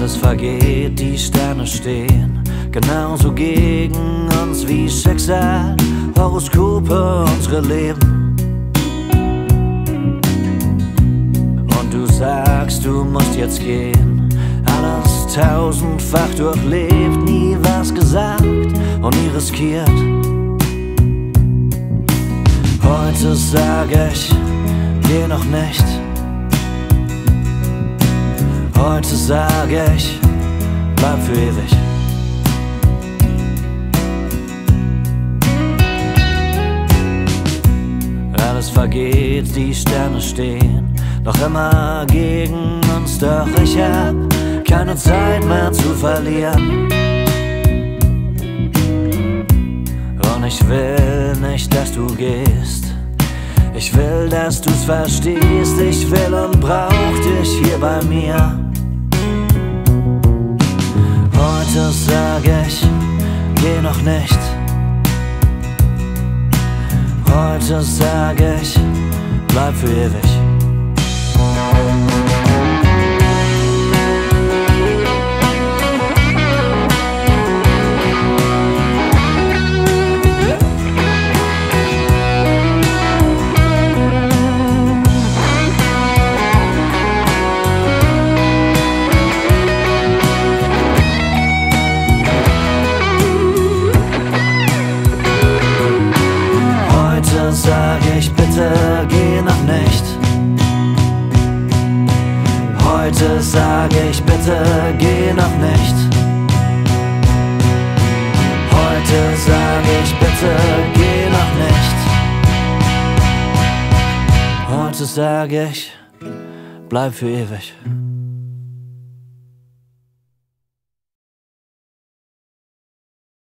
Alles vergeht, die Sterne stehen genauso gegen uns wie Schicksal, Horoskope, unsere Leben. Und du sagst, du musst jetzt gehen, alles tausendfach durchlebt, nie was gesagt und nie riskiert. Heute sag ich, geh noch nicht. Heute sag ich, bleib für ewig. Alles vergeht, die Sterne stehen noch immer gegen uns, doch ich hab keine Zeit mehr zu verlieren. Und ich will nicht, dass du gehst. Ich will, dass du's verstehst. Ich will und brauch dich hier bei mir. Heute sag ich, geh noch nicht. Heute sag ich, bleib für ewig. Heute sag ich, bitte geh noch nicht. Heute sag ich, bitte geh noch nicht. Heute sag ich, bitte geh noch nicht. Heute sag ich, bleib für ewig.